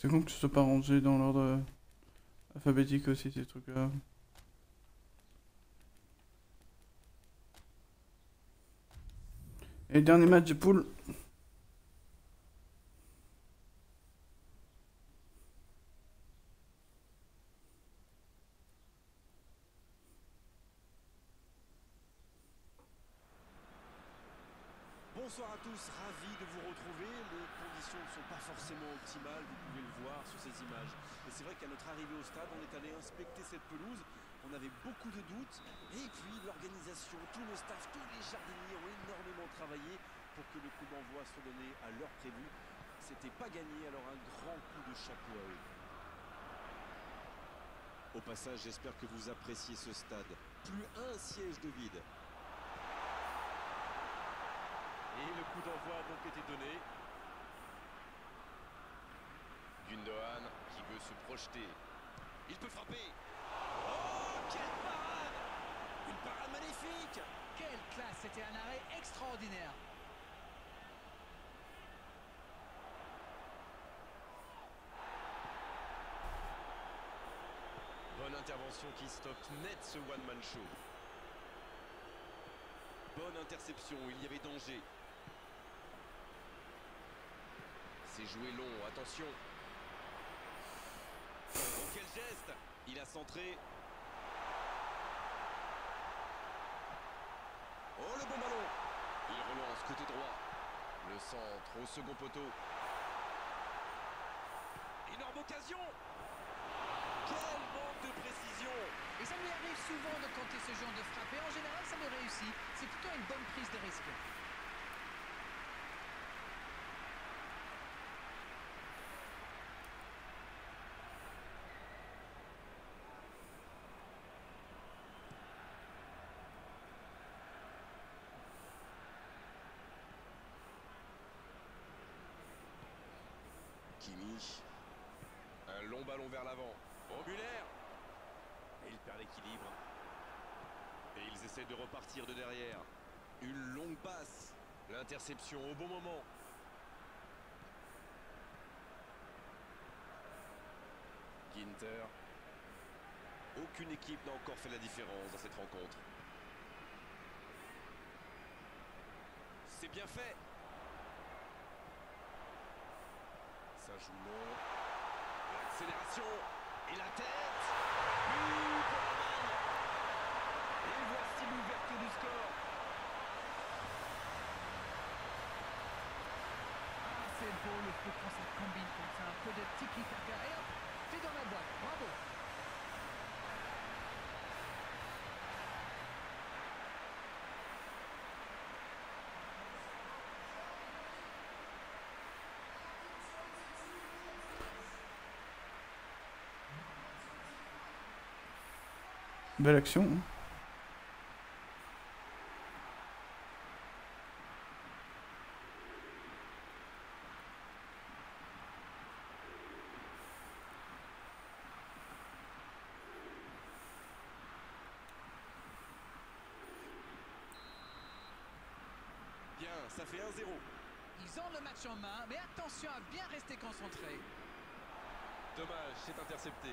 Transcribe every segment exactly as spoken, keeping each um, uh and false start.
C'est con que ce soit pas rangé dans l'ordre euh, alphabétique aussi, ces trucs-là. Et dernier match de poule. Bonsoir à tous, ravi de vous retrouver. Les conditions ne sont pas forcément optimales, vous pouvez le voir sur ces images. Et c'est vrai qu'à notre arrivée au stade, on est allé inspecter cette pelouse. On avait beaucoup de doutes. Et puis l'organisation, tout le staff, tous les jardiniers ont énormément travaillé pour que le coup d'envoi soit donné à l'heure prévue. C'était pas gagné, alors un grand coup de chapeau à eux. Au passage, j'espère que vous appréciez ce stade. Plus un siège de vide. Et le coup d'envoi a donc été donné. Gundogan qui veut se projeter. Il peut frapper. Oh, quelle parade! Une parade magnifique! Quelle classe! C'était un arrêt extraordinaire. Bonne intervention qui stoppe net ce one-man show. Bonne interception, il y avait danger. C'est joué long, attention. Oh, quel geste! Il a centré. Oh, le bon ballon! Il relance côté droit. Le centre au second poteau. Énorme occasion! Quel manque de précision! Et ça lui arrive souvent de tenter ce genre de frappe. Et en général, ça lui réussit. C'est plutôt une bonne prise de risque. Kimi. Un long ballon vers l'avant. Oh, Muller! Et il perd l'équilibre. Et ils essaient de repartir de derrière. Une longue passe. L'interception au bon moment. Ginter. Aucune équipe n'a encore fait la différence dans cette rencontre. C'est bien fait. Ça joue long. L'accélération. Et la tête. But pour l'Allemagne. Et voici l'ouverture du score. Ah, c'est beau le foot quand ça combine comme ça. Un peu de tiki-taka. Et hop, c'est dans la boîte. Bravo. Belle action. Hein. Bien, ça fait un zéro. Ils ont le match en main, mais attention à bien rester concentré. Dommage, c'est intercepté.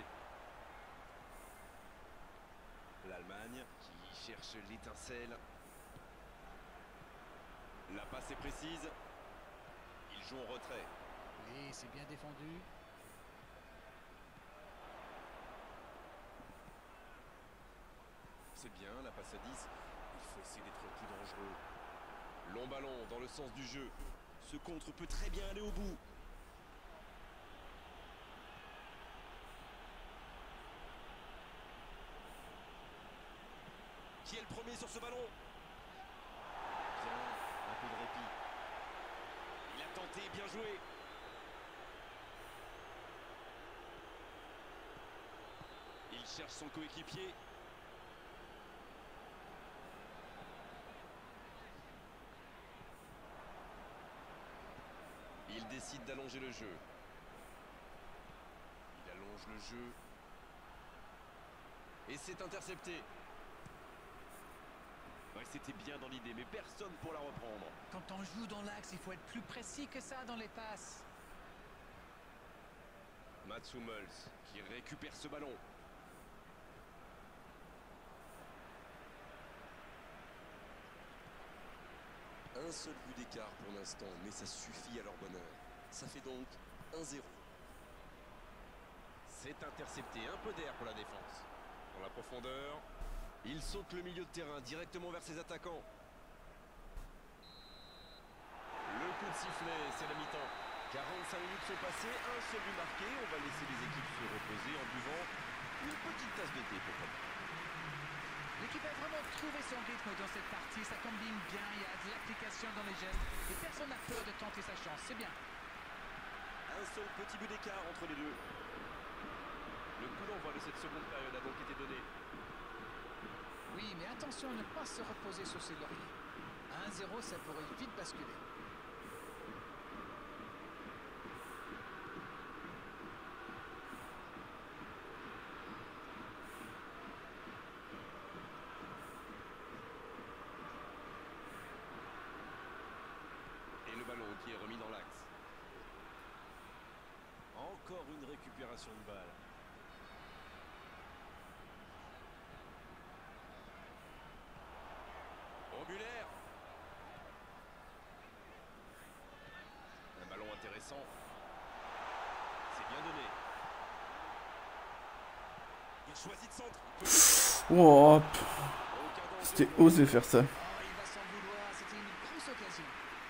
L'Allemagne qui cherche l'étincelle. La passe est précise. Ils jouent en retrait. Oui, c'est bien défendu. C'est bien, la passe à dix. Il faut essayer d'être plus dangereux. Long ballon dans le sens du jeu. Ce contre peut très bien aller au bout. Qui est le premier sur ce ballon? Bien, un peu de répit. Il a tenté, bien joué. Il cherche son coéquipier. Il décide d'allonger le jeu. Il allonge le jeu. Et c'est intercepté. Ouais, c'était bien dans l'idée, mais personne pour la reprendre. Quand on joue dans l'axe, il faut être plus précis que ça dans les passes. Mats Hummels qui récupère ce ballon. Un seul but d'écart pour l'instant, mais ça suffit à leur bonheur. Ça fait donc un zéro. C'est intercepté, un peu d'air pour la défense. Dans la profondeur, il saute le milieu de terrain directement vers ses attaquants. Le coup de sifflet, c'est la mi-temps. quarante-cinq minutes sont passées, un seul but marqué. On va laisser les équipes se reposer en buvant une petite tasse de thé, pourquoi pas. L'équipe a vraiment trouvé son rythme dans cette partie, ça combine bien, il y a de l'application dans les gestes et personne n'a peur de tenter sa chance, c'est bien. Un seul petit but d'écart entre les deux. Le coup d'envoi de cette seconde période a donc été donné. Oui, mais attention à ne pas se reposer sur ses lauriers. À un zéro, ça pourrait vite basculer. Et le ballon qui est remis dans l'axe. Encore une récupération de balle. Muller. Un ballon intéressant. C'est bien donné. Il choisit de centre. Oh, p- Aucun danger. c'était osé faire ça. Oh, il va s'en vouloir, c'était une grosse occasion.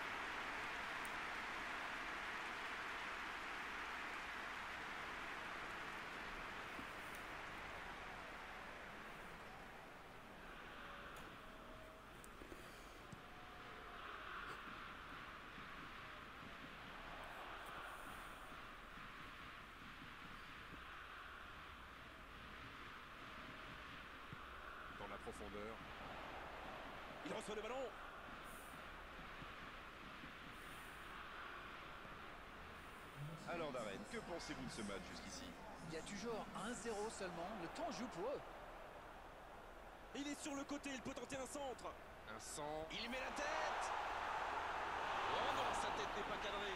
Dans la profondeur. Il reçoit le ballon. Alors Darren, que pensez-vous de ce match jusqu'ici? Il y a toujours un zéro seulement, le temps joue pour eux. Il est sur le côté, il peut tenter un centre. Un centre. Il met la tête. Oh non, sa tête n'est pas cadrée.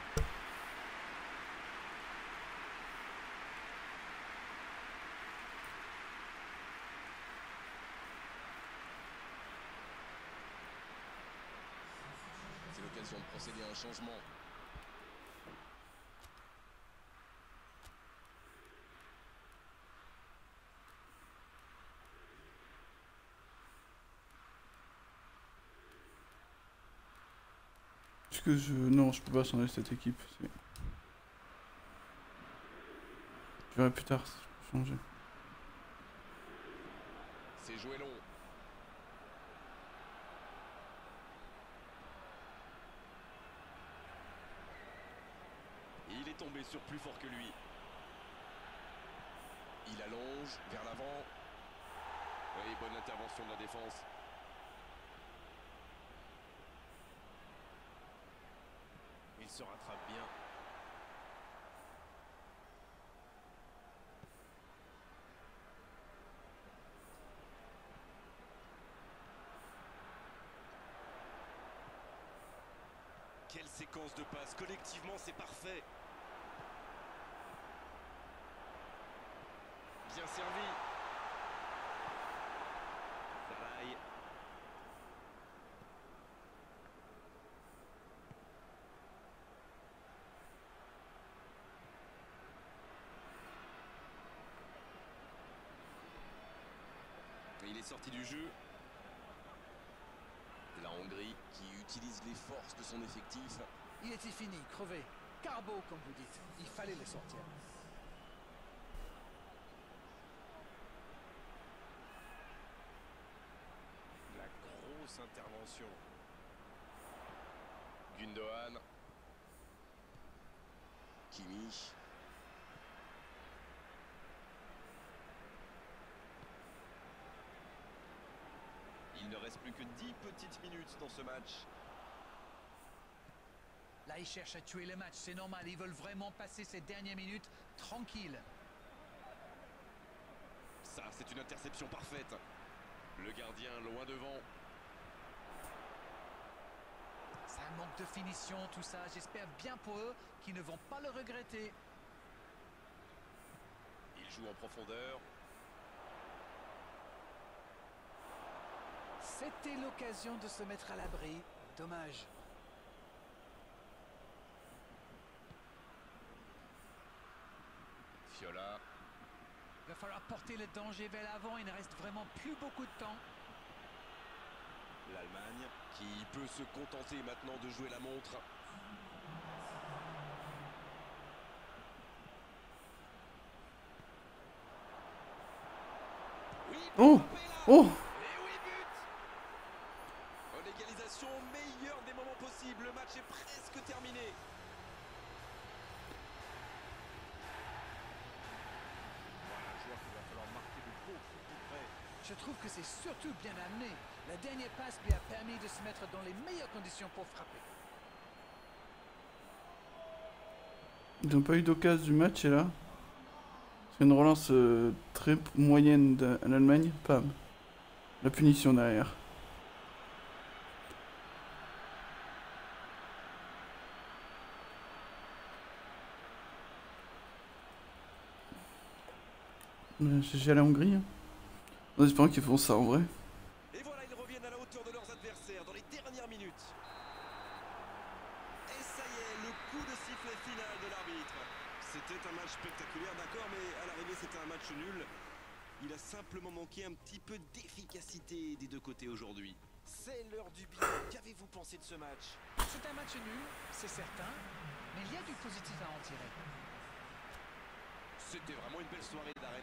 C'est l'occasion de procéder à un changement. Est-ce que je... Non, je peux pas changer cette équipe. c'est- Je verrai plus tard si je peux changer. C'est joué long. Il est tombé sur plus fort que lui. Il allonge vers l'avant. Oui, bonne intervention de la défense. Il se rattrape bien. Quelle séquence de passes. Collectivement, c'est parfait. Bien servi. Salah. Il est sorti du jeu. La Hongrie qui utilise les forces de son effectif. Il était fini, crevé. Carbo, comme vous dites. Il fallait le sortir. La grosse intervention. Gundogan. Kimmich. Il ne reste plus que dix petites minutes dans ce match. Là, ils cherchent à tuer le match, c'est normal. Ils veulent vraiment passer ces dernières minutes tranquilles. Ça, c'est une interception parfaite. Le gardien loin devant. Ça manque de finition, tout ça. J'espère bien pour eux qu'ils ne vont pas le regretter. Il joue en profondeur. C'était l'occasion de se mettre à l'abri. Dommage. Fiola. Il va falloir porter le danger vers l'avant. Il ne reste vraiment plus beaucoup de temps. L'Allemagne. Qui peut se contenter maintenant de jouer la montre. Oui, Oh, frappé là. oh, Et oui, but. En égalisation, meilleur des moments possibles. Le match est presque terminé. Voilà un joueur qu'il va falloir marquer de beaucoup plus près. Je trouve que c'est surtout bien amené. La dernière passe lui a permis de se mettre dans les meilleures conditions pour frapper. ils n'ont pas eu d'occasion du match et là. C'est une relance euh, très moyenne de l'Allemagne. Pam. La punition derrière. Euh, J'ai à la Hongrie. Hein. En espérant qu'ils font ça en vrai. Et voilà, ils reviennent à la hauteur de leurs adversaires dans les dernières minutes. Et ça y est, le coup de sifflet final de l'arbitre. C'était un match spectaculaire, d'accord, mais à l'arrivée, c'était un match nul. Il a simplement manqué un petit peu d'efficacité des deux côtés aujourd'hui. C'est l'heure du bilan. Qu'avez-vous pensé de ce match? C'est un match nul, c'est certain, mais il y a du positif à en tirer. C'était vraiment une belle soirée d'arène.